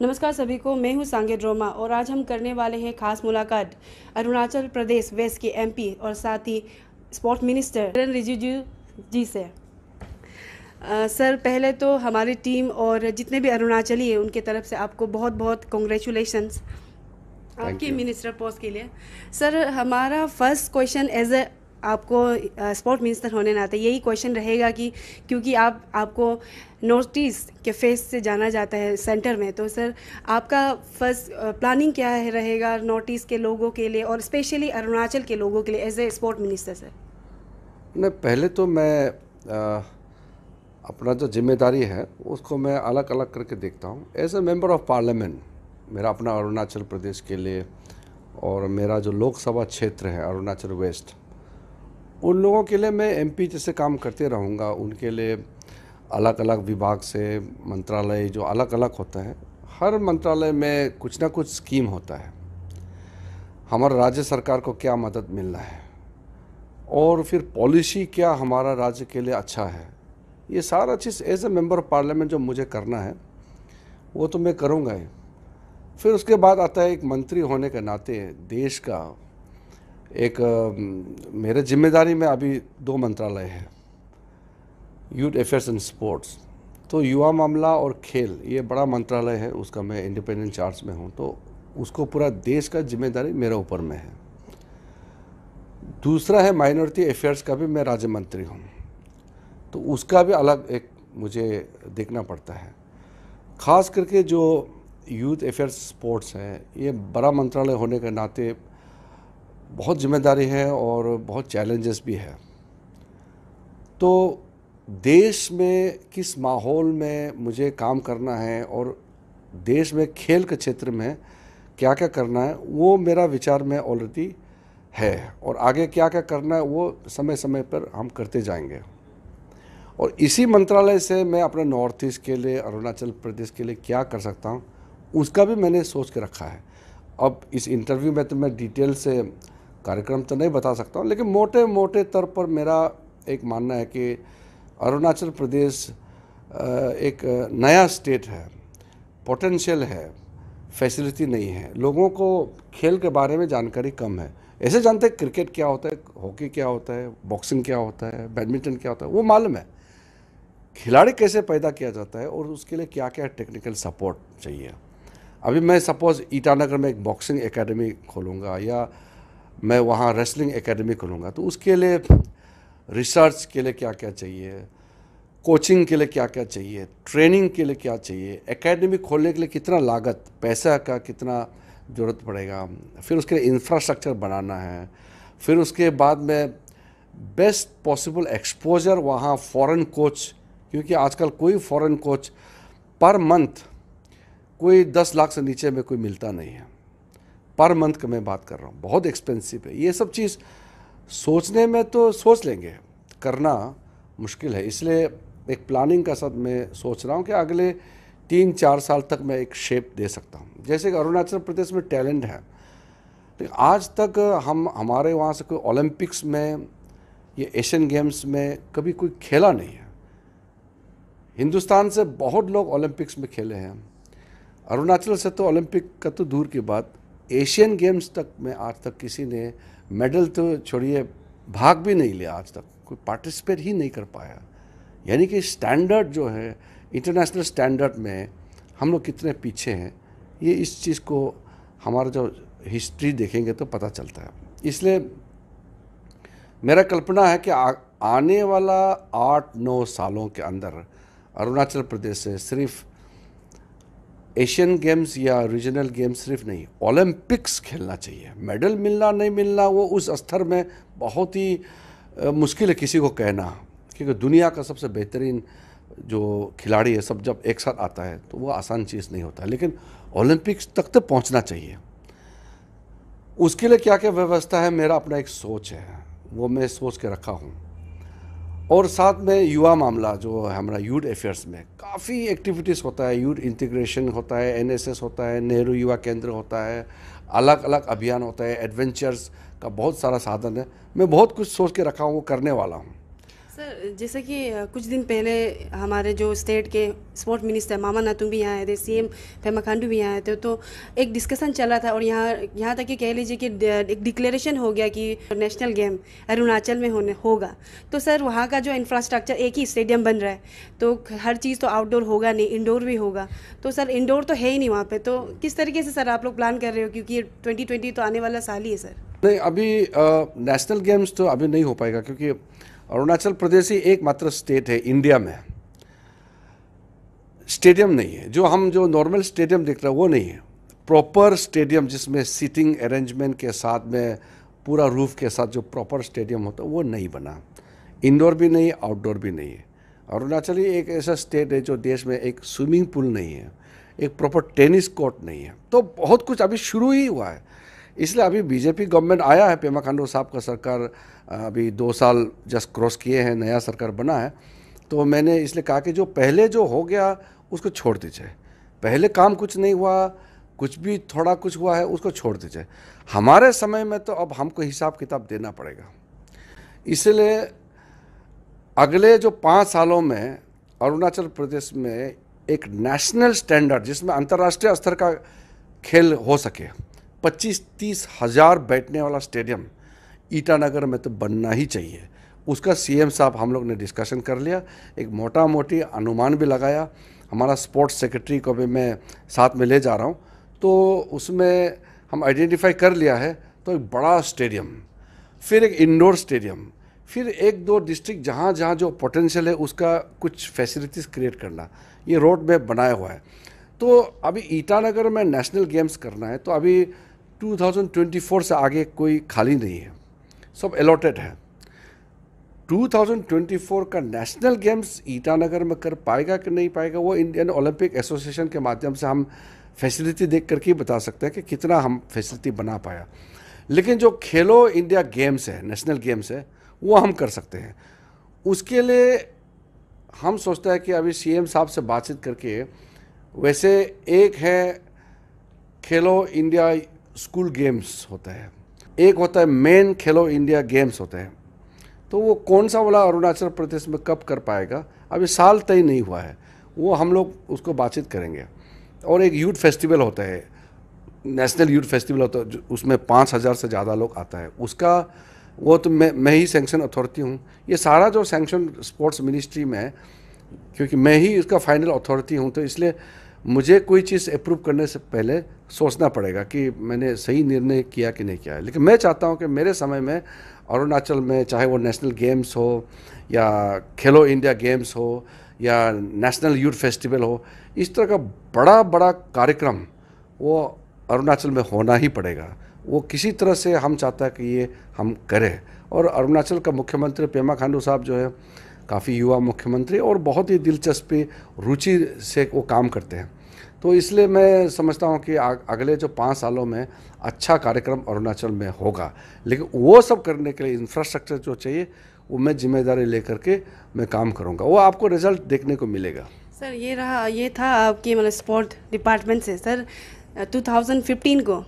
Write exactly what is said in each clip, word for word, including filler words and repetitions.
नमस्कार सभी को, मैं हूं सांगे ड्रोमा और आज हम करने वाले हैं खास मुलाकात अरुणाचल प्रदेश वेस्ट के एमपी और साथ ही स्पोर्ट्स मिनिस्टर किरण रिजिजू जी से। आ, सर, पहले तो हमारी टीम और जितने भी अरुणाचली हैं उनके तरफ से आपको बहुत बहुत कॉन्ग्रेचुलेशंस आपके मिनिस्टर पोस्ट के लिए। सर, हमारा फर्स्ट क्वेश्चन एज ए आपको स्पोर्ट मिनिस्टर होने नाते यही क्वेश्चन रहेगा कि क्योंकि आप आपको नॉर्थ ईस्ट के फेस से जाना जाता है सेंटर में, तो सर आपका फर्स्ट प्लानिंग क्या है रहेगा नॉर्थ ईस्ट के लोगों के लिए और स्पेशली अरुणाचल के लोगों के लिए as a sport minister? Sir नहीं, पहले तो मैं आ, अपना जो जिम्मेदारी है उसको मैं अलग अलग करके देखता हूँ। As a member of parliament मेरा अपना अरुणाचल प्रदेश के लिए और मेरा जो लोकसभा क्षेत्र है अरुणाचल वेस्ट, उन लोगों के लिए मैं एमपी जैसे काम करते रहूँगा। उनके लिए अलग अलग विभाग से मंत्रालय जो अलग अलग होता है, हर मंत्रालय में कुछ ना कुछ स्कीम होता है। हमारा राज्य सरकार को क्या मदद मिल रहा है और फिर पॉलिसी क्या हमारा राज्य के लिए अच्छा है, ये सारा चीज़ as a member of parliament जो मुझे करना है वो तो मैं करूँगा ही। फिर उसके बाद आता है एक मंत्री होने के नाते देश का एक मेरे जिम्मेदारी में अभी दो मंत्रालय है, यूथ अफेयर्स एंड स्पोर्ट्स। तो युवा मामला और खेल ये बड़ा मंत्रालय है, उसका मैं इंडिपेंडेंट चार्ज में हूँ, तो उसको पूरा देश का जिम्मेदारी मेरे ऊपर में है। दूसरा है माइनॉरिटी अफेयर्स का भी मैं राज्य मंत्री हूँ, तो उसका भी अलग एक मुझे देखना पड़ता है। ख़ास करके जो यूथ अफेयर्स स्पोर्ट्स है, ये बड़ा मंत्रालय होने के नाते बहुत जिम्मेदारी है और बहुत चैलेंजेस भी है। तो देश में किस माहौल में मुझे काम करना है और देश में खेल के क्षेत्र में क्या क्या करना है वो मेरा विचार में ऑलरेडी है, और आगे क्या क्या करना है वो समय समय पर हम करते जाएंगे। और इसी मंत्रालय से मैं अपने नॉर्थ ईस्ट के लिए, अरुणाचल प्रदेश के लिए क्या कर सकता हूँ उसका भी मैंने सोच के रखा है। अब इस इंटरव्यू में तो मैं डिटेल से कार्यक्रम तो नहीं बता सकता हूँ, लेकिन मोटे मोटे तौर पर मेरा एक मानना है कि अरुणाचल प्रदेश एक नया स्टेट है, पोटेंशियल है, फैसिलिटी नहीं है, लोगों को खेल के बारे में जानकारी कम है। ऐसे जानते हैं क्रिकेट क्या होता है, हॉकी क्या होता है, बॉक्सिंग क्या होता है, बैडमिंटन क्या होता है, वो मालूम है। खिलाड़ी कैसे पैदा किया जाता है और उसके लिए क्या क्या टेक्निकल सपोर्ट चाहिए। अभी मैं सपोज़ ईटानगर में एक बॉक्सिंग एकेडमी खोलूँगा या मैं वहाँ रेसलिंग एकेडमी खोलूँगा, तो उसके लिए रिसर्च के लिए क्या क्या चाहिए, कोचिंग के लिए क्या क्या चाहिए, ट्रेनिंग के लिए क्या चाहिए, एकेडमी खोलने के लिए कितना लागत, पैसा का कितना ज़रूरत पड़ेगा, फिर उसके लिए इंफ्रास्ट्रक्चर बनाना है, फिर उसके बाद में बेस्ट पॉसिबल एक्सपोजर वहाँ फॉरेन कोच, क्योंकि आजकल कोई फॉरेन कोच पर मंथ कोई दस लाख से नीचे में कोई मिलता नहीं है। पर मंथ का मैं बात कर रहा हूँ, बहुत एक्सपेंसिव है। ये सब चीज़ सोचने में तो सोच लेंगे, करना मुश्किल है। इसलिए एक प्लानिंग का साथ मैं सोच रहा हूँ कि अगले तीन चार साल तक मैं एक शेप दे सकता हूँ। जैसे कि अरुणाचल प्रदेश में टैलेंट है, लेकिन आज तक हम हमारे वहाँ से कोई ओलंपिक्स में या एशियन गेम्स में कभी कोई खेला नहीं है। हिंदुस्तान से बहुत लोग ओलंपिक्स में खेले हैं, अरुणाचल से तो ओलंपिक का तो दूर की बात, एशियन गेम्स तक में आज तक किसी ने मेडल तो छोड़िए, भाग भी नहीं लिया, आज तक कोई पार्टिसिपेट ही नहीं कर पाया। यानी कि स्टैंडर्ड जो है, इंटरनेशनल स्टैंडर्ड में हम लोग कितने पीछे हैं, ये इस चीज़ को हमारा जो हिस्ट्री देखेंगे तो पता चलता है। इसलिए मेरा कल्पना है कि आ, आने वाला आठ नौ सालों के अंदर अरुणाचल प्रदेश से सिर्फ एशियन गेम्स या रीजनल गेम्स सिर्फ नहीं, ओलंपिक्स खेलना चाहिए। मेडल मिलना नहीं मिलना वो उस स्तर में बहुत ही मुश्किल है किसी को कहना, क्योंकि दुनिया का सबसे बेहतरीन जो खिलाड़ी है सब जब एक साथ आता है तो वो आसान चीज़ नहीं होता है, लेकिन ओलंपिक्स तक तो पहुंचना चाहिए। उसके लिए क्या क्या व्यवस्था है, मेरा अपना एक सोच है, वो मैं सोच के रखा हूँ। और साथ में युवा मामला जो है हमारा यूथ अफेयर्स में काफ़ी एक्टिविटीज़ होता है, यूथ इंटीग्रेशन होता है, एनएसएस होता है, नेहरू युवा केंद्र होता है, अलग अलग अभियान होता है, एडवेंचर्स का बहुत सारा साधन है। मैं बहुत कुछ सोच के रखा हूँ, वो करने वाला हूँ। सर जैसे कि कुछ दिन पहले हमारे जो स्टेट के स्पोर्ट मिनिस्टर मामा नातुंग भी यहाँ आए थे, सीएम पेमा खांडू भी यहाँ आए थे, तो एक डिस्कशन चला था और यहाँ यहाँ तक कि कह लीजिए कि एक डिक्लेरेशन हो गया कि नेशनल गेम अरुणाचल में होने होगा। तो सर वहाँ का जो इंफ्रास्ट्रक्चर, एक ही स्टेडियम बन रहा है, तो हर चीज़ तो आउटडोर होगा नहीं, इंडोर भी होगा। तो सर इंडोर तो है ही नहीं वहाँ पर, तो किस तरीके से सर आप लोग प्लान कर रहे हो, क्योंकि ट्वेंटी ट्वेंटी तो आने वाला साल ही है सर? नहीं, अभी नेशनल गेम्स तो अभी नहीं हो पाएगा, क्योंकि अरुणाचल प्रदेश ही एकमात्र स्टेट है इंडिया में स्टेडियम नहीं है। जो हम जो नॉर्मल स्टेडियम देख रहे हैं वो नहीं है, प्रॉपर स्टेडियम जिसमें सीटिंग अरेंजमेंट के साथ में पूरा रूफ के साथ जो प्रॉपर स्टेडियम होता है वो नहीं बना। इंडोर भी नहीं, आउटडोर भी नहीं है। अरुणाचल ही एक ऐसा स्टेट है जो देश में एक स्विमिंग पूल नहीं है, एक प्रॉपर टेनिस कोर्ट नहीं है। तो बहुत कुछ अभी शुरू ही हुआ है। इसलिए अभी बीजेपी गवर्नमेंट आया है, पेमा खांडू साहब का सरकार अभी दो साल जस्ट क्रॉस किए हैं, नया सरकार बना है। तो मैंने इसलिए कहा कि जो पहले जो हो गया उसको छोड़ दीजिए। पहले काम कुछ नहीं हुआ, कुछ भी थोड़ा कुछ हुआ है, उसको छोड़ दीजिए। हमारे समय में तो अब हमको हिसाब किताब देना पड़ेगा। इसलिए अगले जो पाँच सालों में अरुणाचल प्रदेश में एक नेशनल स्टैंडर्ड जिसमें अंतर्राष्ट्रीय स्तर का खेल हो सके, पच्चीस तीस हज़ार बैठने वाला स्टेडियम ईटानगर में तो बनना ही चाहिए। उसका सीएम साहब हम लोग ने डिस्कशन कर लिया, एक मोटा मोटी अनुमान भी लगाया। हमारा स्पोर्ट्स सेक्रेटरी को भी मैं साथ में ले जा रहा हूँ, तो उसमें हम आइडेंटिफाई कर लिया है। तो एक बड़ा स्टेडियम, फिर एक इंडोर स्टेडियम, फिर एक दो डिस्ट्रिक्ट जहाँ जहाँ जो पोटेंशियल है उसका कुछ फैसिलिटीज़ क्रिएट करना, ये रोड मैप बनाया हुआ है। तो अभी ईटानगर में नेशनल गेम्स करना है, तो अभी दो हज़ार चौबीस से आगे कोई खाली नहीं है, सब अलॉटेड है। दो हज़ार चौबीस का नेशनल गेम्स ईटानगर में कर पाएगा कि नहीं पाएगा, वो इंडियन ओलंपिक एसोसिएशन के माध्यम से हम फैसिलिटी देख करके ही बता सकते हैं कि कितना हम फैसिलिटी बना पाया। लेकिन जो खेलो इंडिया गेम्स है, नेशनल गेम्स है, वो हम कर सकते हैं। उसके लिए हम सोचते हैं कि अभी सीएम साहब से बातचीत करके, वैसे एक है खेलो इंडिया स्कूल गेम्स होता है, एक होता है मेन खेलो इंडिया गेम्स होता है। तो वो कौन सा वाला अरुणाचल प्रदेश में कब कर पाएगा, अभी साल तय नहीं हुआ है, वो हम लोग उसको बातचीत करेंगे। और एक यूथ फेस्टिवल होता है, नेशनल यूथ फेस्टिवल होता है, उसमें पाँच हज़ार से ज़्यादा लोग आता है, उसका वो तो मैं मैं ही सैंक्शन अथॉरिटी हूँ। ये सारा जो सैंक्शन स्पोर्ट्स मिनिस्ट्री में है, क्योंकि मैं ही इसका फाइनल अथॉरिटी हूँ, तो इसलिए मुझे कोई चीज़ अप्रूव करने से पहले सोचना पड़ेगा कि मैंने सही निर्णय किया कि नहीं किया है। लेकिन मैं चाहता हूँ कि मेरे समय में अरुणाचल में, चाहे वो नेशनल गेम्स हो या खेलो इंडिया गेम्स हो या नेशनल यूथ फेस्टिवल हो, इस तरह का बड़ा बड़ा कार्यक्रम वो अरुणाचल में होना ही पड़ेगा। वो किसी तरह से हम चाहता है कि ये हम करें। और अरुणाचल का मुख्यमंत्री पेमा खांडू साहब जो है, काफ़ी युवा मुख्यमंत्री और बहुत ही दिलचस्पी रुचि से वो काम करते हैं। तो इसलिए मैं समझता हूँ कि अगले जो पाँच सालों में अच्छा कार्यक्रम अरुणाचल में होगा। लेकिन वो सब करने के लिए इंफ्रास्ट्रक्चर जो चाहिए, वो मैं जिम्मेदारी लेकर के मैं काम करूँगा, वो आपको रिजल्ट देखने को मिलेगा। सर ये रहा, ये था आपकी मतलब स्पोर्ट डिपार्टमेंट से। सर दो हज़ार पंद्रह को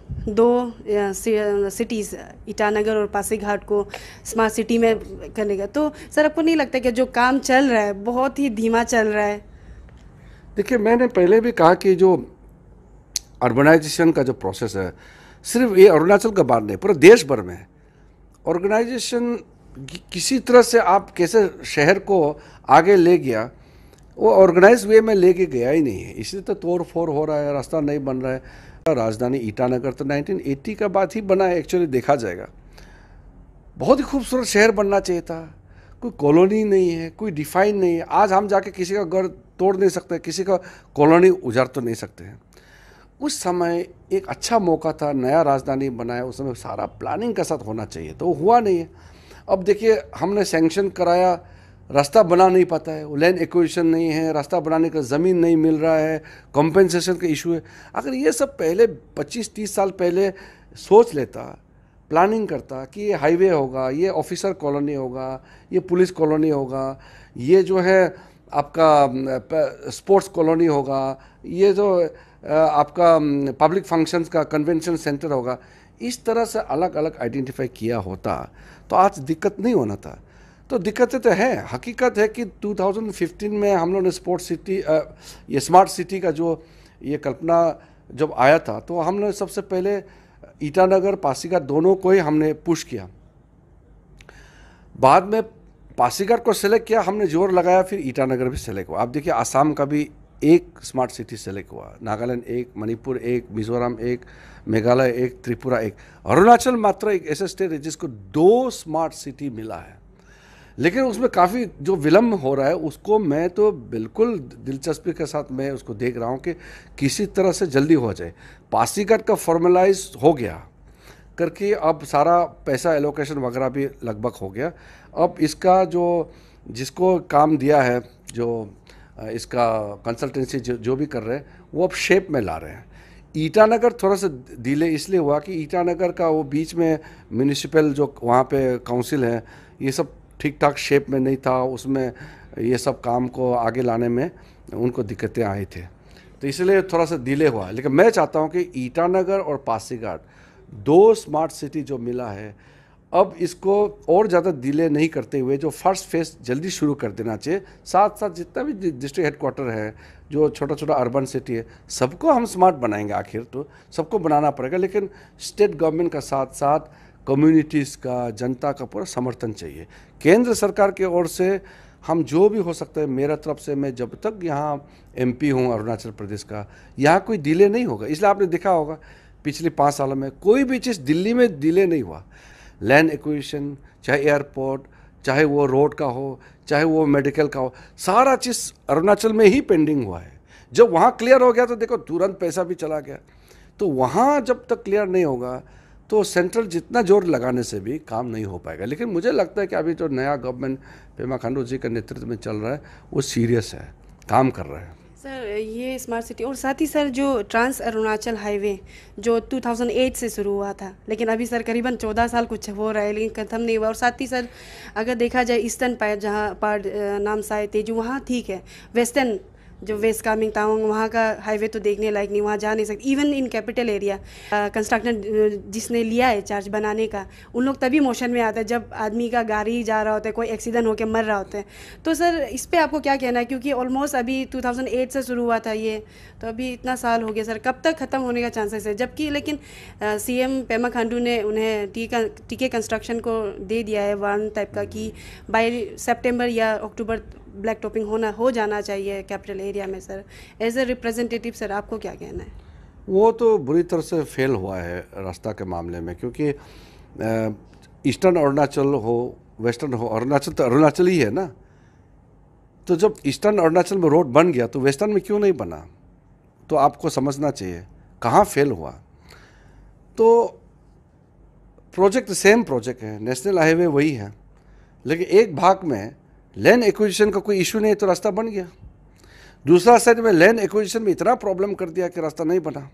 दो सिटीज़ ईटानगर और पासीघाट को स्मार्ट सिटी में करने का, तो सर आपको नहीं लगता कि जो काम चल रहा है बहुत ही धीमा चल रहा है? देखिए, मैंने पहले भी कहा कि जो अर्बनाइजेशन का जो प्रोसेस है, सिर्फ ये अरुणाचल का बात नहीं, पूरे देश भर में ऑर्गेनाइजेशन किसी तरह से आप कैसे शहर को आगे ले गया, वो ऑर्गेनाइज वे में लेके गया ही नहीं है। इसलिए तो तोड़ फोड़ हो रहा है, रास्ता नहीं बन रहा है। राजधानी ईटानगर तो उन्नीस सौ अस्सी का बाद ही बना है, एक्चुअली देखा जाएगा। बहुत ही खूबसूरत शहर बनना चाहिए था, कोई कॉलोनी नहीं है, कोई डिफाइन नहीं है। आज हम जाके किसी का घर तोड़ नहीं सकते, किसी का कॉलोनी उजाड़ तो नहीं सकते हैं। उस समय एक अच्छा मौका था, नया राजधानी बनाया, उस समय सारा प्लानिंग के साथ होना चाहिए, तो वो हुआ नहीं है। अब देखिए, हमने सैंक्शन कराया, रास्ता बना नहीं पाता है, वो लैंड एक्विजिशन नहीं है, रास्ता बनाने का ज़मीन नहीं मिल रहा है, कॉम्पेंसेशन का इशू है। अगर ये सब पहले पच्चीस तीस साल पहले सोच लेता, प्लानिंग करता कि ये हाईवे होगा, ये ऑफिसर कॉलोनी होगा, ये पुलिस कॉलोनी होगा, ये जो है आपका स्पोर्ट्स कॉलोनी होगा, ये जो आपका पब्लिक फंक्शंस का कन्वेंशन सेंटर होगा, इस तरह से अलग अलग आइडेंटिफाई किया होता तो आज दिक्कत नहीं होना था। तो दिक्कतें तो है। हकीकत है कि दो हज़ार पंद्रह में हम लोगों ने स्पोर्ट सिटी, ये स्मार्ट सिटी का जो ये कल्पना जब आया था, तो हमने सबसे पहले ईटानगर पासीघाट दोनों को ही हमने पुश किया। बाद में पासीघाट को सेलेक्ट किया, हमने जोर लगाया, फिर ईटानगर भी सेलेक्ट हुआ। आप देखिए आसाम का भी एक स्मार्ट सिटी सेलेक्ट हुआ, नागालैंड एक, मणिपुर एक, मिजोरम एक, मेघालय एक, त्रिपुरा एक, अरुणाचल मात्र एक ऐसा स्टेट है जिसको दो स्मार्ट सिटी मिला है। लेकिन उसमें काफ़ी जो विलम्ब हो रहा है उसको मैं तो बिल्कुल दिलचस्पी के साथ मैं उसको देख रहा हूँ कि किसी तरह से जल्दी हो जाए। पासीघाट का फॉर्मलाइज हो गया करके अब सारा पैसा एलोकेशन वगैरह भी लगभग हो गया। अब इसका जो जिसको काम दिया है, जो इसका कंसल्टेंसी जो जो भी कर रहे हैं, वो अब शेप में ला रहे हैं। ईटानगर थोड़ा सा डिले इसलिए हुआ कि ईटानगर का वो बीच में म्यूनिसिपल जो वहाँ पे काउंसिल है, ये सब ठीक ठाक शेप में नहीं था, उसमें ये सब काम को आगे लाने में उनको दिक्कतें आई थी, तो इसलिए थोड़ा सा डिले हुआ। लेकिन मैं चाहता हूँ कि ईटानगर और पासीघाट दो स्मार्ट सिटी जो मिला है, अब इसको और ज़्यादा डिले नहीं करते हुए जो फर्स्ट फेज जल्दी शुरू कर देना चाहिए। साथ साथ जितना भी डिस्ट्रिक्ट हेडक्वार्टर है, जो छोटा छोटा अर्बन सिटी है, सबको हम स्मार्ट बनाएंगे। आखिर तो सबको बनाना पड़ेगा, लेकिन स्टेट गवर्नमेंट का साथ साथ कम्युनिटीज़ का, जनता का पूरा समर्थन चाहिए। केंद्र सरकार की ओर से हम जो भी हो सकता है, मेरा तरफ से मैं जब तक यहाँ एमपी हूँ अरुणाचल प्रदेश का, यहाँ कोई डिले नहीं होगा। इसलिए आपने देखा होगा पिछले पाँच सालों में कोई भी चीज़ दिल्ली में डिले नहीं हुआ। लैंड एक्विजिशन, चाहे एयरपोर्ट, चाहे वो रोड का हो, चाहे वो मेडिकल का हो, सारा चीज़ अरुणाचल में ही पेंडिंग हुआ है। जब वहाँ क्लियर हो गया तो देखो तुरंत पैसा भी चला गया। तो वहाँ जब तक क्लियर नहीं होगा तो सेंट्रल जितना जोर लगाने से भी काम नहीं हो पाएगा। लेकिन मुझे लगता है कि अभी जो नया गवर्नमेंट पेमा खांडू जी के नेतृत्व में चल रहा है, वो सीरियस है, काम कर रहा है। सर, ये स्मार्ट सिटी और साथ ही सर जो ट्रांस अरुणाचल हाईवे जो दो हज़ार आठ से शुरू हुआ था, लेकिन अभी सर करीबन चौदह साल कुछ हो रहा है लेकिन खत्म नहीं हुआ। और साथ ही सर अगर देखा जाए ईस्टर्न पार्ट, जहाँ पार्ट नामसाई तेजू, वहाँ ठीक है। वेस्टर्न जो वेस्ट कामिंग तावांग, वहाँ का हाईवे तो देखने लायक नहीं, वहाँ जा नहीं सकते। Even in capital area construction जिसने लिया है चार्ज बनाने का, उन लोग तभी मोशन में आता है जब आदमी का गाड़ी जा रहा होता है, कोई एक्सीडेंट होकर मर रहा होता है। तो सर इस पे आपको क्या कहना है, क्योंकि ऑलमोस्ट अभी दो हज़ार आठ से शुरू हुआ था ये, तो अभी इतना साल हो गया सर, कब तक ख़त्म होने का चांसेस है? जबकि लेकिन सीएम पेमा खांडू ने उन्हें टीका टीके कंस्ट्रक्शन को दे दिया है वन टाइप का कि बाई सितंबर या अक्टूबर ब्लैक टॉपिंग होना हो जाना चाहिए कैपिटल एरिया में। Sir as a representative sir आपको क्या कहना है? वो तो बुरी तरह से फेल हुआ है रास्ता के मामले में, क्योंकि ईस्टर्न अरुणाचल हो, वेस्टर्न हो, अरुणाचल तो अरुणाचल ही है ना। तो जब ईस्टर्न अरुणाचल में रोड बन गया तो वेस्टर्न में क्यों नहीं बना? तो आपको समझना चाहिए कहाँ फेल हुआ। तो प्रोजेक्ट सेम प्रोजेक्ट है, नेशनल हाईवे वही है, लेकिन एक भाग में लैंड एक्विजिशन का कोई इशू नहीं तो रास्ता बन गया। दूसरा साइड में लैंड एक्विजिशन में इतना प्रॉब्लम कर दिया कि रास्ता नहीं बना।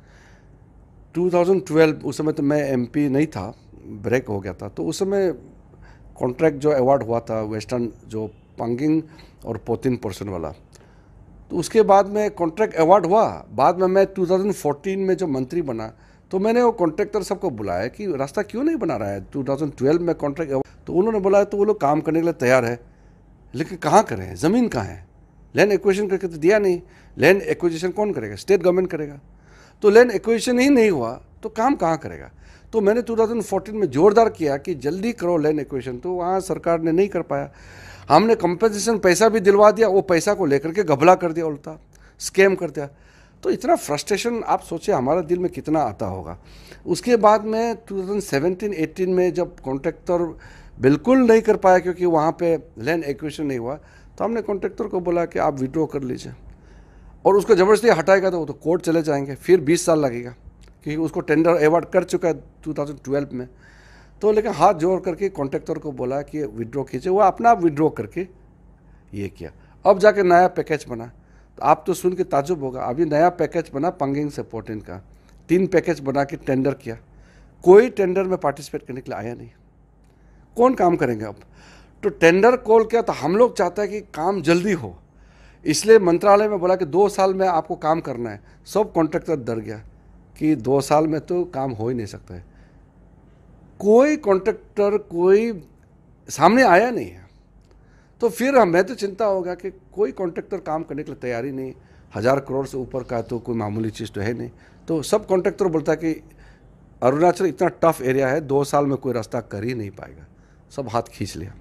दो हज़ार बारह उस समय तो मैं एमपी नहीं था, ब्रेक हो गया था, तो उस समय कॉन्ट्रैक्ट जो अवार्ड हुआ था वेस्टर्न जो पंगिंग और पोतिन पोर्शन वाला, तो उसके बाद में कॉन्ट्रैक्ट अवार्ड हुआ। बाद में मैं दो हज़ार चौदह में जो मंत्री बना तो मैंने वो कॉन्ट्रैक्टर सबको बुलाया कि रास्ता क्यों नहीं बना रहा है। दो हज़ार बारह में कॉन्ट्रैक्ट अवार्ड, तो उन्होंने बोला तो वो लोग काम करने के लिए तैयार है, लेकिन कहाँ करें, ज़मीन कहाँ है? लैंड एक्विजिशन करके तो दिया नहीं। लैंड एक्विजिशन कौन करेगा? स्टेट गवर्नमेंट करेगा। तो लैंड एक्विजिशन ही नहीं हुआ तो काम कहाँ करेगा? तो मैंने दो हज़ार चौदह में जोरदार किया कि जल्दी करो लैंड एक्विजिशन, तो वहाँ सरकार ने नहीं कर पाया। हमने कंपनसेशन पैसा भी दिलवा दिया, वो पैसा को लेकर के घबला कर दिया, उल्टा स्कैम कर दिया। तो इतना फ्रस्ट्रेशन आप सोचिए हमारा दिल में कितना आता होगा। उसके बाद में दो हज़ार सत्रह अठारह में जब कॉन्ट्रैक्टर बिल्कुल नहीं कर पाया क्योंकि वहाँ पे लैंड एक्विजिशन नहीं हुआ, तो हमने कॉन्ट्रैक्टर को बोला कि आप विड्रॉ कर लीजिए, और उसको ज़बरदस्ती हटाएगा तो वो तो कोर्ट चले जाएंगे, फिर बीस साल लगेगा, क्योंकि उसको टेंडर अवार्ड कर चुका है दो हज़ार बारह में। तो लेकिन हाथ जोड़ करके कॉन्ट्रैक्टर को बोला कि विड्रॉ कीजिए, वो अपना आप विड्रॉ करके ये किया। अब जाके नया पैकेज बना, तो आप तो सुन के ताजुब होगा, अभी नया पैकेज बना पंगिंग से पोर्टिन का, तीन पैकेज बना के टेंडर किया, कोई टेंडर में पार्टिसिपेट करने के लिए आया नहीं। कौन काम करेंगे अब? तो टेंडर कॉल किया, तो हम लोग चाहते हैं कि काम जल्दी हो, इसलिए मंत्रालय में बोला कि दो साल में आपको काम करना है। सब कॉन्ट्रैक्टर डर गया कि दो साल में तो काम हो ही नहीं सकता है। कोई कॉन्ट्रैक्टर, कोई सामने आया नहीं है। तो फिर हमें तो चिंता होगा कि कोई कॉन्ट्रैक्टर काम करने के लिए तैयारी नहीं, हज़ार करोड़ से ऊपर का तो कोई मामूली चीज़ तो है नहीं। तो सब कॉन्ट्रैक्टर बोलता है कि अरुणाचल इतना टफ एरिया है, दो साल में कोई रास्ता कर ही नहीं पाएगा, सब हाथ खींच लिया।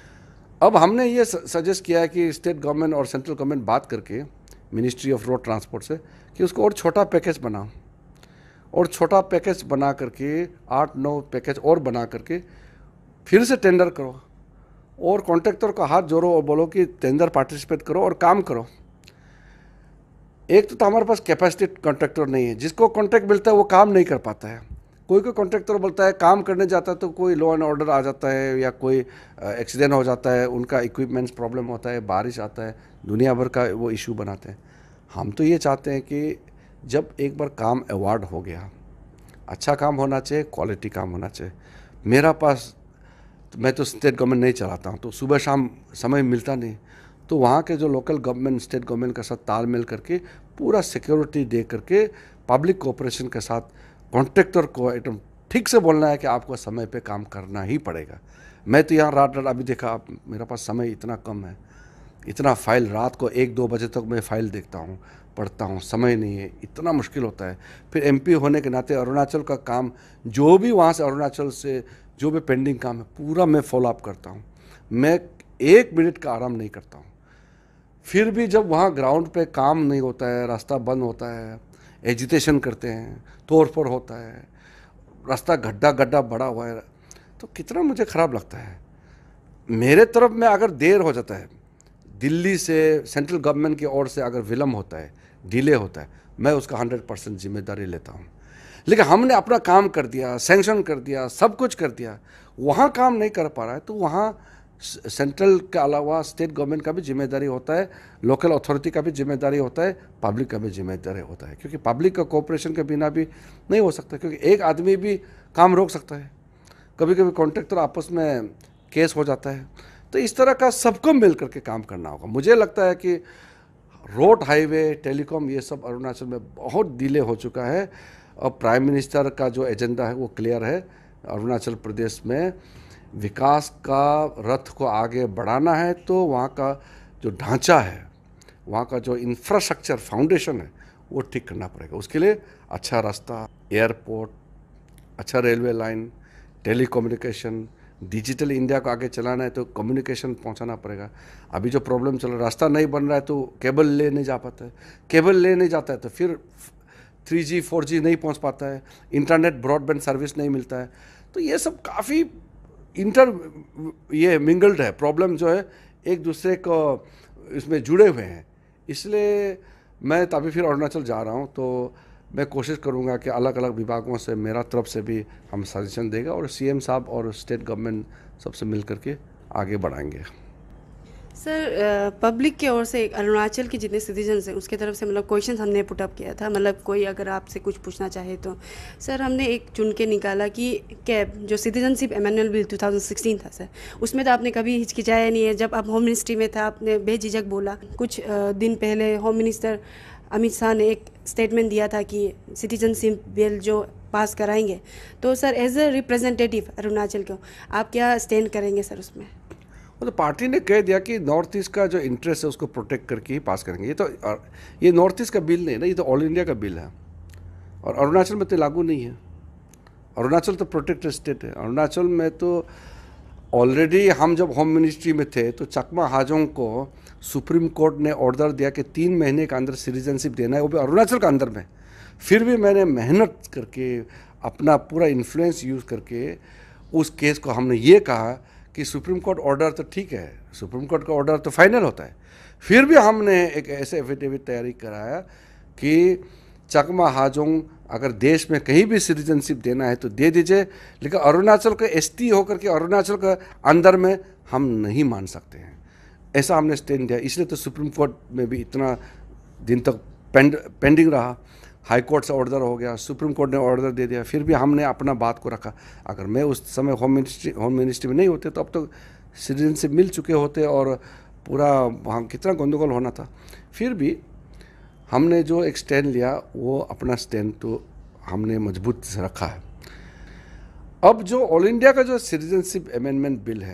अब हमने ये सजेस्ट किया है कि स्टेट गवर्नमेंट और सेंट्रल गवर्नमेंट बात करके मिनिस्ट्री ऑफ रोड ट्रांसपोर्ट से कि उसको और छोटा पैकेज बनाओ, और छोटा पैकेज बना करके आठ नौ पैकेज और बना करके फिर से टेंडर करो, और कॉन्ट्रैक्टर का हाथ जोड़ो और बोलो कि टेंडर पार्टिसिपेट करो और काम करो। एक तो, तो हमारे पास कैपेसिटी कॉन्ट्रैक्टर नहीं है, जिसको कॉन्ट्रैक्ट मिलता है वो काम नहीं कर पाता है। कोई कोई कॉन्ट्रैक्टर बोलता है काम करने जाता है तो कोई लॉ एंड ऑर्डर आ जाता है या कोई एक्सीडेंट हो जाता है, उनका इक्विपमेंट्स प्रॉब्लम होता है, बारिश आता है, दुनिया भर का वो इशू बनाते हैं। हम तो ये चाहते हैं कि जब एक बार काम अवार्ड हो गया, अच्छा काम होना चाहिए, क्वालिटी काम होना चाहिए। मेरा पास तो मैं तो स्टेट गवर्नमेंट नहीं चलाता हूँ, तो सुबह शाम समय मिलता नहीं, तो वहाँ के जो लोकल गवर्नमेंट स्टेट गवर्नमेंट के साथ तालमेल करके पूरा सिक्योरिटी दे करके पब्लिक कोऑपरेशन के साथ कॉन्ट्रैक्टर को एकदम ठीक से बोलना है कि आपको समय पे काम करना ही पड़ेगा। मैं तो यहाँ रात रात अभी देखा, आप मेरा पास समय इतना कम है, इतना फाइल रात को एक दो बजे तक मैं फ़ाइल देखता हूँ, पढ़ता हूँ, समय नहीं है, इतना मुश्किल होता है। फिर एमपी होने के नाते अरुणाचल का काम जो भी वहाँ से अरुणाचल से जो भी पेंडिंग काम है पूरा मैं फॉलो अप करता हूँ। मैं एक मिनट का आराम नहीं करता हूँ। फिर भी जब वहाँ ग्राउंड पे काम नहीं होता है, रास्ता बंद होता है, एजिटेशन करते हैं, तोड़ फोड़ होता है, रास्ता गड्ढा गड्ढा बड़ा हुआ है, तो कितना मुझे ख़राब लगता है। मेरे तरफ में अगर देर हो जाता है, दिल्ली से सेंट्रल गवर्नमेंट की ओर से अगर विलम्ब होता है, डिले होता है, मैं उसका हंड्रेड परसेंट जिम्मेदारी लेता हूँ। लेकिन हमने अपना काम कर दिया, सैंक्शन कर दिया, सब कुछ कर दिया, वहाँ काम नहीं कर पा रहा है, तो वहाँ सेंट्रल के अलावा स्टेट गवर्नमेंट का भी जिम्मेदारी होता है, लोकल अथॉरिटी का भी जिम्मेदारी होता है, पब्लिक का भी जिम्मेदारी होता है, क्योंकि पब्लिक का कोऑपरेशन के बिना भी नहीं हो सकता, क्योंकि एक आदमी भी काम रोक सकता है। कभी कभी कॉन्ट्रैक्टर आपस में केस हो जाता है। तो इस तरह का सबको मिल करके काम करना होगा। मुझे लगता है कि रोड, हाईवे, टेलीकॉम, ये सब अरुणाचल में बहुत डिले हो चुका है। और प्राइम मिनिस्टर का जो एजेंडा है वो क्लियर है। अरुणाचल प्रदेश में विकास का रथ को आगे बढ़ाना है, तो वहाँ का जो ढांचा है, वहाँ का जो इंफ्रास्ट्रक्चर फाउंडेशन है वो ठीक करना पड़ेगा। उसके लिए अच्छा रास्ता, एयरपोर्ट, अच्छा railway line, telecommunication, digital India को आगे चलाना है तो कम्युनिकेशन पहुंचाना पड़ेगा। अभी जो प्रॉब्लम चल रहा है, रास्ता नहीं बन रहा है तो केबल ले नहीं जा पाता है, केबल ले नहीं जाता है तो फिर थ्री जी फोर जी नहीं पहुंच पाता है, इंटरनेट ब्रॉडबैंड सर्विस नहीं मिलता है। तो ये सब काफ़ी इंटर ये मिंगल्ड है, प्रॉब्लम जो है एक दूसरे को इसमें जुड़े हुए हैं। इसलिए मैं तभी फिर अरुणाचल जा रहा हूँ, तो मैं कोशिश करूँगा कि अलग अलग विभागों से मेरा तरफ से भी हम सजेशन देगा, और सीएम साहब और स्टेट गवर्नमेंट सबसे मिल करके आगे बढ़ाएंगे। सर, पब्लिक की ओर से अरुणाचल के जितने सिटीजन्स हैं उसके तरफ से मतलब क्वेश्चन हमने पुट अप किया था, मतलब कोई अगर आपसे कुछ पूछना चाहे तो सर हमने एक चुन के निकाला कि कैब जो सिटीजनशिप एमेंडमेंट बिल दो हज़ार सोलह था सर, उसमें तो आपने कभी हिचकिचाया नहीं है। जब आप होम मिनिस्ट्री में था आपने बेझिझक बोला। कुछ दिन पहले होम मिनिस्टर अमित शाह ने एक स्टेटमेंट दिया था कि सिटीजनशिप बिल जो पास कराएंगे, तो sir as a representative Arunachal को आप क्या स्टैंड करेंगे सर उसमें? तो पार्टी ने कह दिया कि नॉर्थ ईस्ट का जो इंटरेस्ट है उसको प्रोटेक्ट करके ही पास करेंगे। ये तो ये नॉर्थ ईस्ट का बिल नहीं है ना, ये तो ऑल इंडिया का बिल है, और अरुणाचल में तो लागू नहीं है। अरुणाचल तो प्रोटेक्टेड स्टेट है। अरुणाचल में तो ऑलरेडी हम जब होम मिनिस्ट्री में थे तो चकमा हाजोंग को सुप्रीम कोर्ट ने ऑर्डर दिया कि तीन महीने के अंदर सिटीजनशिप देना है, वो भी अरुणाचल के अंदर में। फिर भी मैंने मेहनत करके अपना पूरा इन्फ्लुएंस यूज़ करके उस केस को हमने ये कहा कि सुप्रीम कोर्ट ऑर्डर तो ठीक है, सुप्रीम कोर्ट का ऑर्डर तो फाइनल होता है, फिर भी हमने एक ऐसे एफिडेविट तैयारी कराया कि चकमा हाजोंग अगर देश में कहीं भी सिटीजनशिप देना है तो दे दीजिए, लेकिन अरुणाचल का एसटी होकर के अरुणाचल का अंदर में हम नहीं मान सकते हैं। ऐसा हमने स्टैंड दिया। इसलिए तो सुप्रीम कोर्ट में भी इतना दिन तक पेंड पेंडिंग रहा। हाई कोर्ट से ऑर्डर हो गया, सुप्रीम कोर्ट ने ऑर्डर दे दिया, फिर भी हमने अपना बात को रखा। अगर मैं उस समय होम मिनिस्ट्री होम मिनिस्ट्री में नहीं होते तो अब तक तो सिटीजनशिप मिल चुके होते और पूरा वहाँ कितना गंदगोल होना था। फिर भी हमने जो एक स्टैंड लिया वो अपना स्टैंड तो हमने मजबूत से रखा है। अब जो ऑल इंडिया का जो सिटीजनशिप अमेंडमेंट बिल है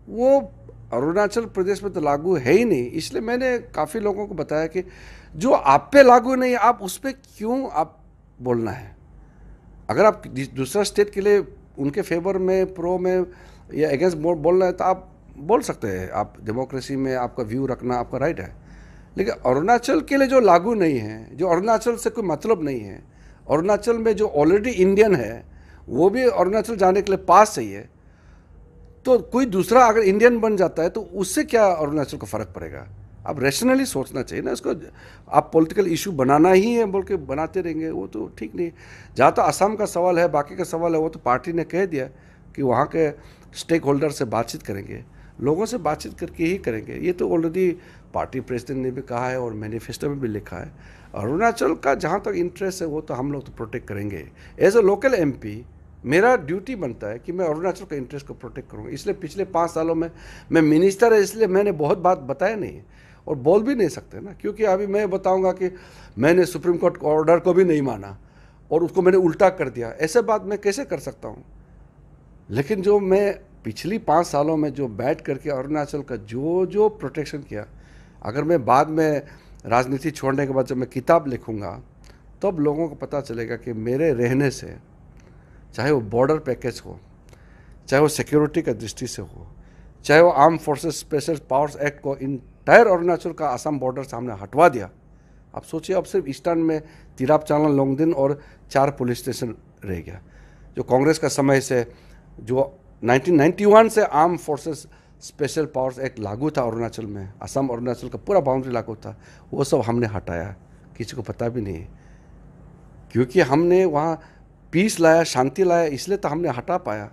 वो अरुणाचल प्रदेश में तो लागू है ही नहीं। इसलिए मैंने काफ़ी लोगों को बताया कि जो आप पे लागू नहीं है, आप उस पर क्यों आप बोलना है। अगर आप दूसरा स्टेट के लिए उनके फेवर में, प्रो में या अगेंस्ट बोलना है तो आप बोल सकते हैं। आप डेमोक्रेसी में आपका व्यू रखना आपका राइट है। लेकिन अरुणाचल के लिए जो लागू नहीं है, जो अरुणाचल से कोई मतलब नहीं है, अरुणाचल में जो ऑलरेडी इंडियन है वो भी अरुणाचल जाने के लिए पास चाहिए, तो कोई दूसरा अगर इंडियन बन जाता है तो उससे क्या अरुणाचल को फ़र्क पड़ेगा। आप रैशनली सोचना चाहिए ना इसको। आप पॉलिटिकल इशू बनाना ही है बोल के बनाते रहेंगे, वो तो ठीक नहीं। जहाँ तो असम का सवाल है, बाकी का सवाल है, वो तो पार्टी ने कह दिया कि वहाँ के स्टेक होल्डर से बातचीत करेंगे, लोगों से बातचीत करके ही करेंगे। ये तो ऑलरेडी पार्टी प्रेसिडेंट ने भी कहा है और मैनिफेस्टो में भी लिखा है। अरुणाचल का जहाँ तक इंटरेस्ट है वो तो हम लोग तो प्रोटेक्ट करेंगे। एज अ लोकल एमपी मेरा ड्यूटी बनता है कि मैं अरुणाचल के इंटरेस्ट को प्रोटेक्ट करूँगा। इसलिए पिछले पाँच सालों में मैं मिनिस्टर है, इसलिए मैंने बहुत बात बताया नहीं और बोल भी नहीं सकते ना, क्योंकि अभी मैं बताऊंगा कि मैंने सुप्रीम कोर्ट ऑर्डर को भी नहीं माना और उसको मैंने उल्टा कर दिया, ऐसे बात मैं कैसे कर सकता हूँ। लेकिन जो मैं पिछली पाँच सालों में जो बैठ करके अरुणाचल का जो जो प्रोटेक्शन किया, अगर मैं बाद में राजनीति छोड़ने के बाद जब मैं किताब लिखूँगा तब तो लोगों को पता चलेगा कि मेरे रहने से, चाहे वो बॉर्डर पैकेज हो, चाहे वो सिक्योरिटी का दृष्टि से हो, चाहे वो armed forces special powers act को इंटायर अरुणाचल का असम बॉर्डर से हमने हटवा दिया। आप सोचिए, अब सिर्फ ईस्टर्न में तिराप चांगलांग लोंगदिन और चार पुलिस स्टेशन रह गया। जो कांग्रेस का समय से जो नाइनटीन नाइंटी वन से armed forces special powers act लागू था अरुणाचल में, असम अरुणाचल का पूरा बाउंड्री लागू था, वो सब हमने हटाया। किसी को पता भी नहीं है, क्योंकि हमने वहाँ पीस लाया, शांति लाया, इसलिए तो हमने हटा पाया।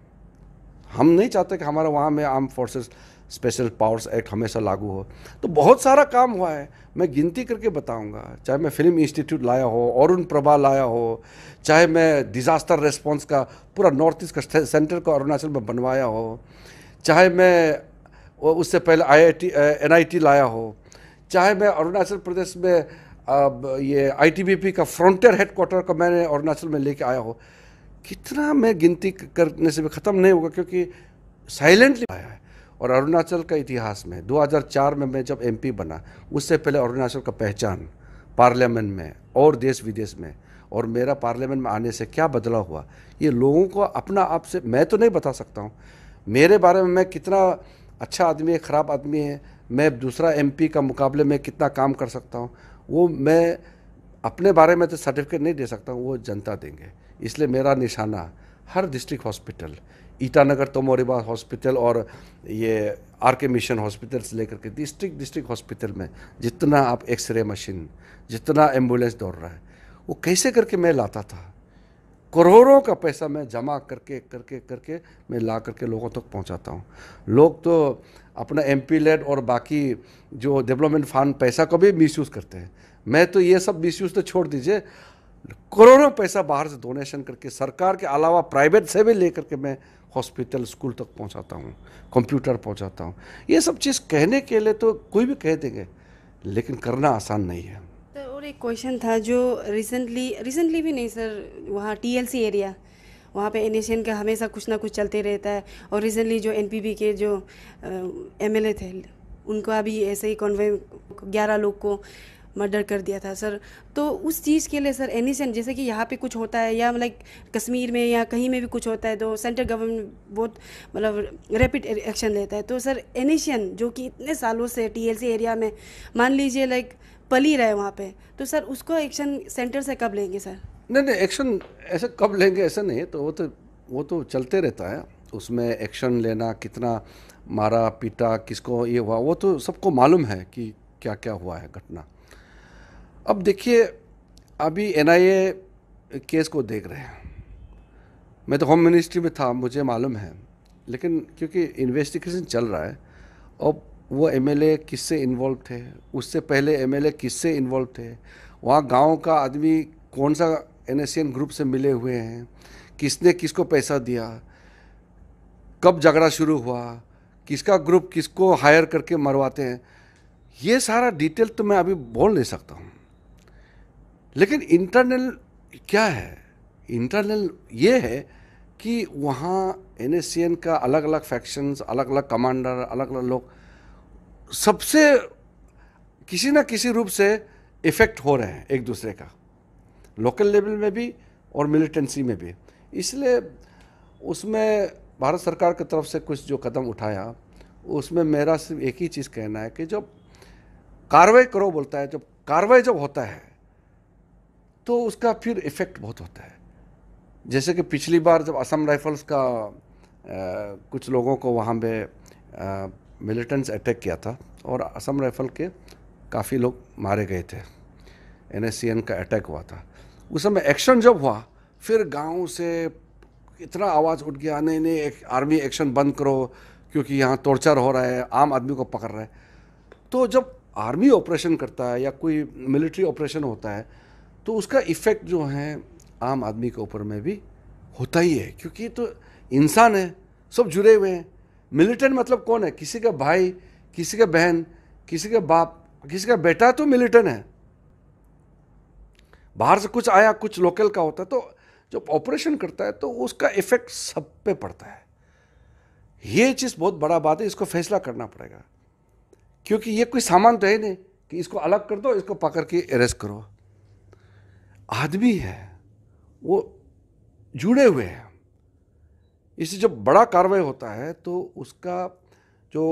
हम नहीं चाहते कि हमारा वहाँ में armed forces special powers act हमेशा लागू हो। तो बहुत सारा काम हुआ है, मैं गिनती करके बताऊंगा। चाहे मैं फिल्म इंस्टीट्यूट लाया हो, अरुण प्रभा लाया हो, चाहे मैं डिज़ास्टर रेस्पॉन्स का पूरा नॉर्थ ईस्ट का सेंटर को अरुणाचल में बनवाया हो, चाहे मैं उससे पहले I I T N I T लाया हो, चाहे मैं अरुणाचल प्रदेश में अब ये आई टी बी पी का फ्रंटियर हेडक्वार्टर को मैंने अरुणाचल में लेके आया हो। कितना मैं गिनती करने से भी ख़त्म नहीं होगा, क्योंकि साइलेंटली आया है। और अरुणाचल का इतिहास में दो हज़ार चार में मैं जब एमपी बना, उससे पहले अरुणाचल का पहचान पार्लियामेंट में और देश विदेश में, और मेरा पार्लियामेंट में आने से क्या बदलाव हुआ, ये लोगों को अपना आप से मैं तो नहीं बता सकता हूँ। मेरे बारे में मैं कितना अच्छा आदमी है, ख़राब आदमी है, मैं दूसरा एमपी का मुकाबले में कितना काम कर सकता हूँ, वो मैं अपने बारे में तो सर्टिफिकेट नहीं दे सकता हूँ, वो जनता देंगे। इसलिए मेरा निशाना हर district hospital, Itanagar Tomo Riba hospital और ये आर के मिशन हॉस्पिटल से लेकर के डिस्ट्रिक्ट डिस्ट्रिक्ट हॉस्पिटल में जितना आप एक्सरे मशीन, जितना एम्बुलेंस दौड़ रहा है, वो कैसे करके मैं लाता था। करोड़ों का पैसा मैं जमा करके करके करके मैं ला करके लोगों तक पहुंचाता हूं। लोग तो अपना एमपी लेड और बाकी जो डेवलपमेंट फंड पैसा को भी मिसयूज़ करते हैं। मैं तो ये सब मिसयूज़ तो छोड़ दीजिए, करोड़ों पैसा बाहर से डोनेशन करके सरकार के अलावा प्राइवेट से भी लेकर के मैं हॉस्पिटल स्कूल तक पहुंचाता हूं, कंप्यूटर पहुंचाता हूं। ये सब चीज़ कहने के लिए तो कोई भी कह देंगे, लेकिन करना आसान नहीं है। सर और एक क्वेश्चन था जो रिसेंटली रिसेंटली भी नहीं सर, वहाँ टीएलसी एरिया, वहाँ पे एनएसएन का हमेशा कुछ ना कुछ चलते रहता है। और रिसेंटली जो एनपीपी के जो एमएलए थे, उनका भी ऐसे ही कॉन्वे ग्यारह लोग को मर्डर कर दिया था सर। तो उस चीज़ के लिए सर एनएसएन, जैसे कि यहाँ पे कुछ होता है या लाइक कश्मीर में या कहीं में भी कुछ होता है तो सेंट्रल गवर्नमेंट बहुत मतलब रैपिड एक्शन लेता है। तो सर एनएसएन जो कि इतने सालों से टीएलसी एरिया में मान लीजिए लाइक पली रहे वहाँ पे, तो सर उसको एक्शन सेंटर से कब लेंगे सर? नहीं नहीं, एक्शन ऐसे कब लेंगे ऐसा नहीं, तो वो तो वो तो चलते रहता है। उसमें एक्शन लेना, कितना मारा पीटा, किसको ये हुआ, वो तो सबको मालूम है कि क्या क्या हुआ है घटना। अब देखिए, अभी एनआईए केस को देख रहे हैं। मैं तो होम मिनिस्ट्री में था, मुझे मालूम है, लेकिन क्योंकि इन्वेस्टिगेशन चल रहा है, अब वो एमएलए किससे इन्वॉल्व थे, उससे पहले एमएलए किससे इन्वॉल्व थे, वहाँ गांव का आदमी कौन सा एनएसएन ग्रुप से मिले हुए हैं, किसने किसको पैसा दिया, कब झगड़ा शुरू हुआ, किसका ग्रुप किसको हायर करके मरवाते हैं, ये सारा डिटेल तो मैं अभी बोल नहीं सकता हूँ। लेकिन इंटरनल क्या है, इंटरनल ये है कि वहाँ एन एस सी एन का अलग अलग फैक्शंस, अलग अलग कमांडर, अलग अलग लोग सबसे किसी ना किसी रूप से इफेक्ट हो रहे हैं एक दूसरे का, लोकल लेवल में भी और मिलिटेंसी में भी। इसलिए उसमें भारत सरकार की तरफ से कुछ जो कदम उठाया, उसमें मेरा सिर्फ एक ही चीज़ कहना है कि जब कार्रवाई करो बोलता है, जब कार्रवाई जब होता है तो उसका फिर इफेक्ट बहुत होता है। जैसे कि पिछली बार जब असम राइफल्स का आ, कुछ लोगों को वहाँ पे मिलिटेंट्स अटैक किया था और असम राइफल के काफ़ी लोग मारे गए थे, एन एस सी एन का अटैक हुआ था। उस समय एक्शन जब हुआ, फिर गांव से इतना आवाज़ उठ गया, नहीं नहीं एक आर्मी एक्शन बंद करो क्योंकि यहाँ टॉर्चर हो रहा है, आम आदमी को पकड़ रहा है। तो जब आर्मी ऑपरेशन करता है या कोई मिलिट्री ऑपरेशन होता है तो उसका इफ़ेक्ट जो है आम आदमी के ऊपर में भी होता ही है, क्योंकि तो इंसान है, सब जुड़े हुए हैं। मिलिटेंट मतलब कौन है? किसी का भाई, किसी का बहन, किसी का बाप, किसी का बेटा तो मिलिटेंट है। बाहर से कुछ आया, कुछ लोकल का होता है, तो जब ऑपरेशन करता है तो उसका इफेक्ट सब पे पड़ता है। ये चीज़ बहुत बड़ा बात है, इसको फैसला करना पड़ेगा, क्योंकि ये कोई सामान तो है नहीं कि इसको अलग कर दो, इसको पकड़ के अरेस्ट करो। आदमी है, वो जुड़े हुए हैं। इससे जब बड़ा कार्रवाई होता है तो उसका जो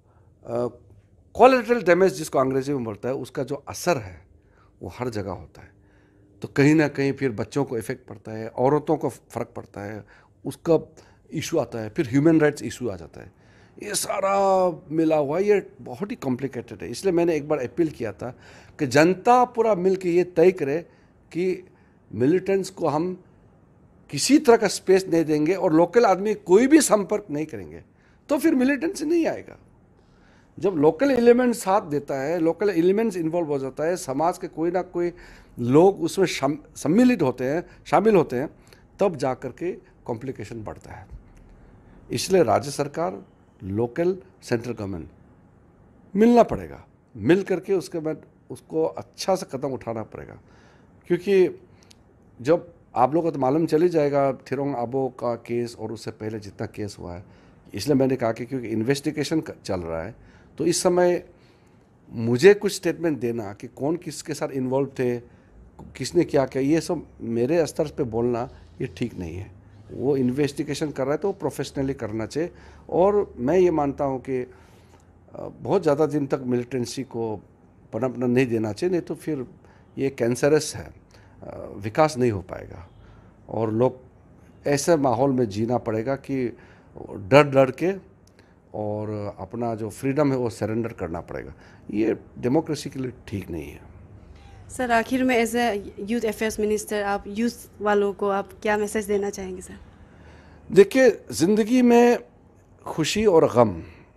कोलैटरल डैमेज जिसको अंग्रेजी में बोलता है, उसका जो असर है वो हर जगह होता है। तो कहीं ना कहीं फिर बच्चों को इफेक्ट पड़ता है, औरतों को फ़र्क पड़ता है, उसका इशू आता है, फिर ह्यूमन राइट्स इशू आ जाता है। ये सारा मिला हुआ, ये बहुत ही कॉम्प्लिकेटेड है। इसलिए मैंने एक बार अपील किया था कि जनता पूरा मिल के ये तय करे कि मिलिटेंट्स को हम किसी तरह का स्पेस नहीं देंगे और लोकल आदमी कोई भी संपर्क नहीं करेंगे, तो फिर मिलिटेंट्स नहीं आएगा। जब लोकल एलिमेंट साथ देता है, लोकल एलिमेंट्स इन्वॉल्व हो जाता है, समाज के कोई ना कोई लोग उसमें सम्मिलित होते हैं, शामिल होते हैं, तब जा कर के कॉम्प्लिकेशन बढ़ता है। इसलिए राज्य सरकार, लोकल, सेंट्रल गवर्नमेंट मिलना पड़ेगा, मिल करके उसके बाद उसको अच्छा सा कदम उठाना पड़ेगा। क्योंकि जब आप लोगों को तो मालूम चल ही जाएगा थिरोंग आबो का केस और उससे पहले जितना केस हुआ है, इसलिए मैंने कहा कि क्योंकि इन्वेस्टिगेशन चल रहा है तो इस समय मुझे कुछ स्टेटमेंट देना कि कौन किसके साथ इन्वॉल्व थे, किसने क्या किया, ये सब मेरे स्तर पे बोलना ये ठीक नहीं है। वो इन्वेस्टिगेशन कर रहा है तो प्रोफेशनली करना चाहिए। और मैं ये मानता हूँ कि बहुत ज़्यादा दिन तक मिलिटेंसी को पनपना नहीं देना चाहिए, नहीं तो फिर ये कैंसरस है, विकास नहीं हो पाएगा और लोग ऐसे माहौल में जीना पड़ेगा कि डर डर के और अपना जो फ्रीडम है वो सरेंडर करना पड़ेगा। ये डेमोक्रेसी के लिए ठीक नहीं है। सर, आखिर में as a youth affairs minister आप यूथ वालों को आप क्या मैसेज देना चाहेंगे सर? देखिए, ज़िंदगी में खुशी और गम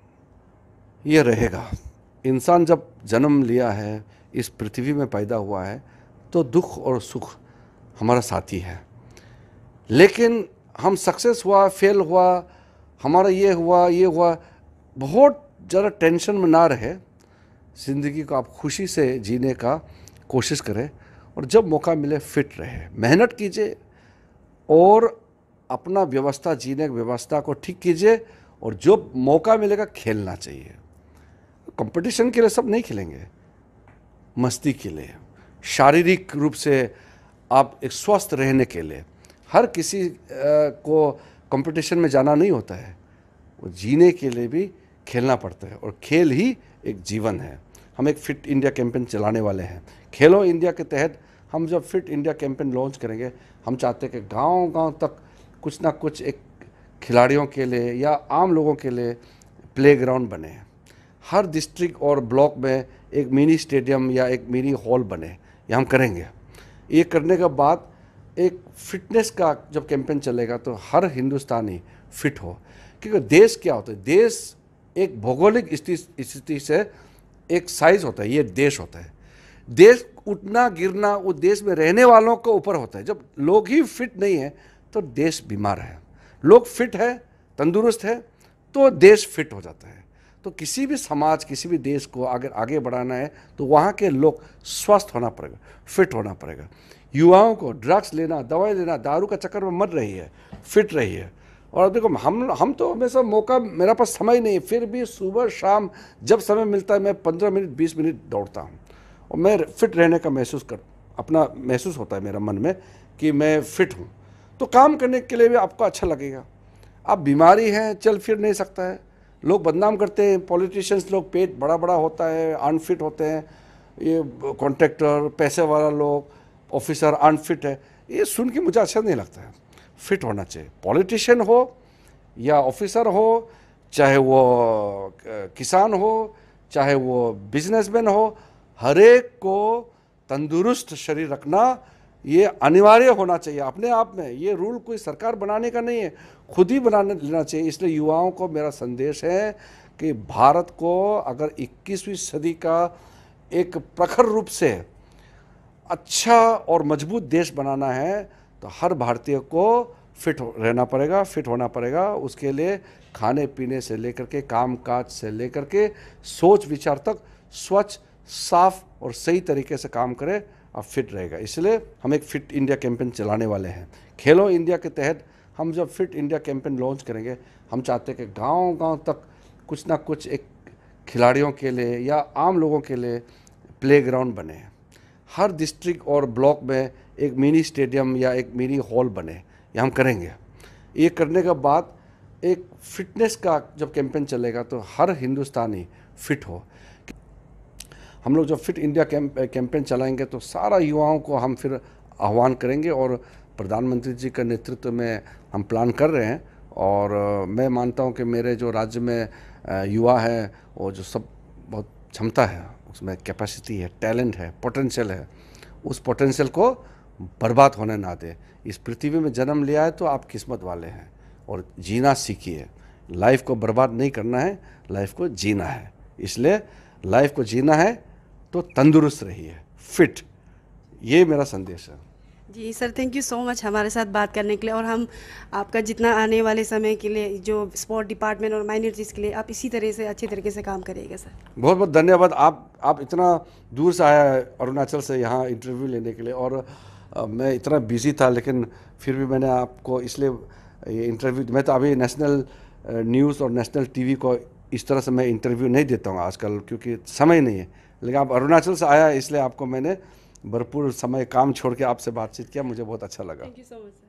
ये रहेगा। इंसान जब जन्म लिया है, इस पृथ्वी में पैदा हुआ है, तो दुख और सुख हमारा साथी है। लेकिन हम सक्सेस हुआ, फेल हुआ, हमारा ये हुआ, ये हुआ, बहुत ज़्यादा टेंशन में ना रहे। ज़िंदगी को आप खुशी से जीने का कोशिश करें और जब मौका मिले फिट रहे, मेहनत कीजिए और अपना व्यवस्था, जीने की व्यवस्था को ठीक कीजिए और जो मौका मिलेगा खेलना चाहिए। कंपटीशन के लिए सब नहीं खेलेंगे, मस्ती के लिए, शारीरिक रूप से आप एक स्वस्थ रहने के लिए। हर किसी को कंपटीशन में जाना नहीं होता है, वो जीने के लिए भी खेलना पड़ता है और खेल ही एक जीवन है। हम एक फिट इंडिया कैंपेन चलाने वाले हैं। खेलो इंडिया के तहत हम जब फिट इंडिया कैंपेन लॉन्च करेंगे, हम चाहते हैं कि गांव-गांव तक कुछ ना कुछ एक खिलाड़ियों के लिए या आम लोगों के लिए प्लेग्राउंड बने। हर डिस्ट्रिक्ट और ब्लॉक में एक मिनी स्टेडियम या एक मिनी हॉल बने, ये हम करेंगे। ये करने के बाद एक फिटनेस का जब कैंपेन चलेगा तो हर हिंदुस्तानी फिट हो। क्योंकि देश क्या होता है, देश एक भौगोलिक स्थिति से एक साइज होता है, ये देश होता है। देश उठना गिरना वो देश में रहने वालों के ऊपर होता है। जब लोग ही फिट नहीं है तो देश बीमार है, लोग फिट है, तंदुरुस्त है तो देश फिट हो जाता है। तो किसी भी समाज, किसी भी देश को अगर आगे बढ़ाना है तो वहाँ के लोग स्वस्थ होना पड़ेगा, फिट होना पड़ेगा। युवाओं को ड्रग्स लेना, दवाई लेना, दारू का चक्कर में मत रही है, फिट रही है। और देखो हम हम तो हमेशा मौका, मेरा पास समय नहीं है, फिर भी सुबह शाम जब समय मिलता है मैं पंद्रह मिनट बीस मिनट दौड़ता हूँ और मैं फिट रहने का महसूस कर अपना महसूस होता है मेरा मन में कि मैं फिट हूँ। तो काम करने के लिए भी आपको अच्छा लगेगा। आप बीमारी हैं, चल फिर नहीं सकता है, लोग बदनाम करते हैं, पॉलिटिशियंस लोग पेट बड़ा बड़ा होता है, अनफिट होते हैं, ये कॉन्ट्रैक्टर पैसे वाला लोग ऑफिसर अनफिट है, ये सुन के मुझे अच्छा नहीं लगता है। फिट होना चाहिए, पॉलिटिशियन हो या ऑफिसर हो, चाहे वो किसान हो, चाहे वो बिजनेसमैन हो, हर एक को तंदुरुस्त शरीर रखना ये अनिवार्य होना चाहिए अपने आप में। ये रूल कोई सरकार बनाने का नहीं है, खुद ही बनाने लेना चाहिए। इसलिए युवाओं को मेरा संदेश है कि भारत को अगर इक्कीसवीं सदी का एक प्रखर रूप से अच्छा और मजबूत देश बनाना है तो हर भारतीय को फिट रहना पड़ेगा, फिट होना पड़ेगा। उसके लिए खाने पीने से लेकर के काम काज से लेकर के सोच विचार तक स्वच्छ, साफ और सही तरीके से काम करें, अब फिट रहेगा। इसलिए हम एक फिट इंडिया कैंपेन चलाने वाले हैं। खेलो इंडिया के तहत हम जब फिट इंडिया कैंपेन लॉन्च करेंगे, हम चाहते हैं कि गांव-गांव तक कुछ ना कुछ एक खिलाड़ियों के लिए या आम लोगों के लिए प्लेग्राउंड बने, हर डिस्ट्रिक्ट और ब्लॉक में एक मिनी स्टेडियम या एक मिनी हॉल बने, ये हम करेंगे। ये करने के बाद एक फिटनेस का जब कैंपेन चलेगा तो हर हिंदुस्तानी फिट हो। हम लोग जब फिट इंडिया कैंपेन चलाएंगे तो सारा युवाओं को हम फिर आह्वान करेंगे और प्रधानमंत्री जी के नेतृत्व में हम प्लान कर रहे हैं। और मैं मानता हूं कि मेरे जो राज्य में युवा है वो जो सब बहुत क्षमता है, उसमें कैपेसिटी है, टैलेंट है, पोटेंशियल है, उस पोटेंशियल को बर्बाद होने ना दे। इस पृथ्वी में जन्म लिया है तो आप किस्मत वाले हैं और जीना सीखिए। लाइफ को बर्बाद नहीं करना है, लाइफ को जीना है। इसलिए लाइफ को जीना है तो तंदुरुस्त रहिए, फिट, ये मेरा संदेश है। जी sir, thank you so much हमारे साथ बात करने के लिए। और हम आपका जितना आने वाले समय के लिए जो स्पोर्ट डिपार्टमेंट और माइनॉरिटीज़ के लिए आप इसी तरह से अच्छे तरीके से काम करिएगा सर। बहुत बहुत धन्यवाद। आप आप इतना दूर से आया है अरुणाचल से यहाँ इंटरव्यू लेने के लिए, और आ, मैं इतना बिजी था लेकिन फिर भी मैंने आपको इसलिए ये इंटरव्यू, मैं तो अभी नेशनल न्यूज़ और नेशनल टीवी को इस तरह से मैं इंटरव्यू नहीं देता हूँ आजकल क्योंकि समय नहीं है, लेकिन आप अरुणाचल से आया इसलिए आपको मैंने भरपूर समय काम छोड़ के आपसे बातचीत किया, मुझे बहुत अच्छा लगा। Thank you so much.